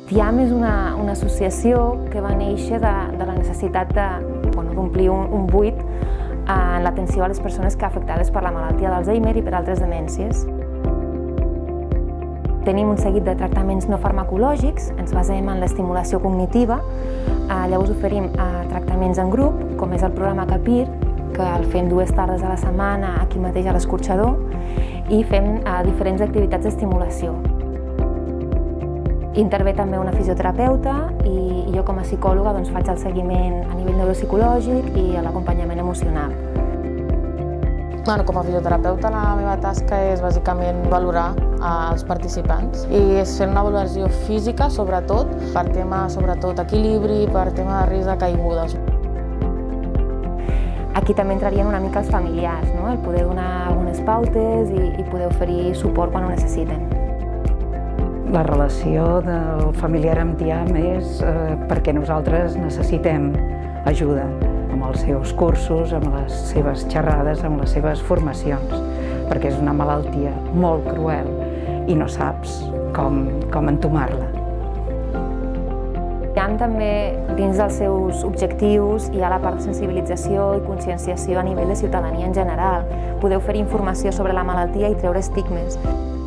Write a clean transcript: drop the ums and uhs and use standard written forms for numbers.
TIAM és una associació que va néixer de la necessitat d'omplir un buit en l'atenció a les persones afectades per la malaltia d'Alzheimer i per altres demències. Tenim un seguit de tractaments no farmacològics, ens basem en l'estimulació cognitiva, llavors oferim tractaments en grup, com és el programa CAPIR, que el fem 2 tardes a la setmana aquí mateix a l'Escorxador, i fem diferents activitats d'estimulació. Intervé també una fisioterapeuta i jo com a psicòloga faig el seguiment a nivell neuropsicològic i l'acompanyament emocional. Com a fisioterapeuta la meva tasca és bàsicament valorar els participants i és fer una valoració física sobretot, per tema sobretot equilibri, per tema de risc de caigudes. Aquí també entrarien una mica els familiars, el poder donar algunes pautes i poder oferir suport quan ho necessiten. La relació del familiar amb TIAM és perquè nosaltres necessitem ajuda amb els seus cursos, amb les seves xerrades, amb les seves formacions, perquè és una malaltia molt cruel i no saps com entomar-la. TIAM també, dins dels seus objectius, hi ha la part de sensibilització i conscienciació a nivell de ciutadania en general, poder oferir informació sobre la malaltia i treure estigmes.